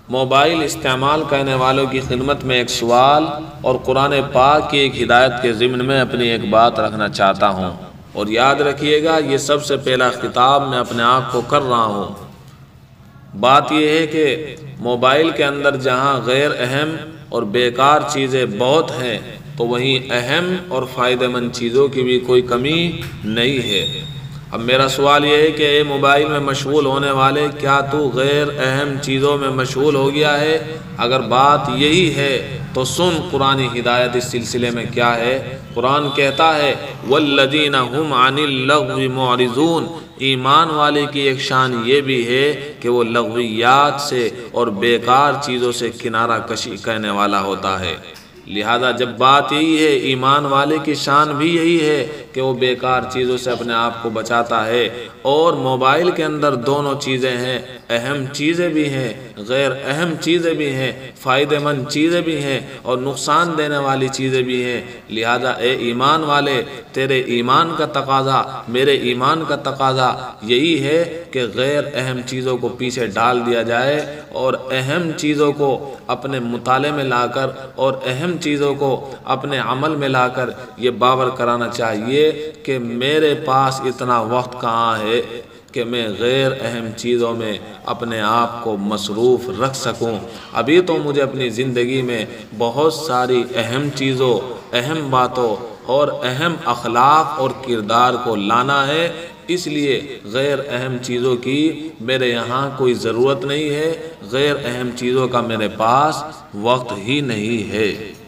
Mobile استعمال کرنے والوں کی خدمت میں ایک سوال اور قرآن پاک کی ایک ہدایت کے ضمن میں اپنی ایک بات رکھنا چاہتا ہوں، اور یاد رکھیے گا یہ سب سے پہلا خطاب میں اپنے آپ کو کر رہا ہوں۔ بات یہ ہے کہ موبائل کے اندر جہاں غیر اہم اور بیکار چیزیں بہت ہیں، تو وہیں اہم اور فائدہ مند چیزوں کی بھی کوئی کمی نہیں ہے۔ اب میرا سوال یہ ہے کہ اے موبائل میں مشغول ہونے والے، کیا تو غیر اہم چیزوں میں مشغول ہو گیا ہے؟ اگر بات یہی ہے تو سن قرآن ہدایت اس سلسلے میں کیا ہے۔ قرآن کہتا ہے والذین هم عن اللغو معرضون، ایمان والے کی ایک شان یہ بھی ہے کہ وہ لغویات سے اور بیکار چیزوں سے کنارہ کشی کرنے والا ہوتا ہے۔ لہذا جب بات یہی ہے، ایمان والے کی شان بھی یہی ہے کہ وہ بیکار چیزوں سے اپنے آپ کو بچاتا ہے، اور موبائل کے اندر دونوں چیزیں ہیں، اہم چیزیں بھی ہیں، غیر اہم چیزیں بھی ہیں، فائدہ مند چیزیں بھی ہیں اور نقصان دینے والی چیزیں بھی ہیں۔ لہذا اے ایمان والے، تیرے ایمان کا تقاضا، میرے ایمان کا تقاضا یہی ہے کہ غیر اہم چیزوں کو پیچھے ڈال دیا جائے اور اہم چیزوں کو اپنے مطالعے میں لا کر اور اہم چیزوں کو اپنے عمل میں لا کر یہ باور کرانا چاہیے کہ میرے پاس اتنا وقت کہاں ہے کہ میں غیر اہم چیزوں میں اپنے آپ کو مصروف رکھ سکوں۔ ابھی تو مجھے اپنی زندگی میں بہت ساری اہم چیزوں، اہم باتوں اور اہم اخلاق اور کردار کو لانا ہے، اس لیے غیر اہم چیزوں کی میرے یہاں کوئی ضرورت نہیں ہے، غیر اہم چیزوں کا میرے پاس وقت ہی نہیں ہے۔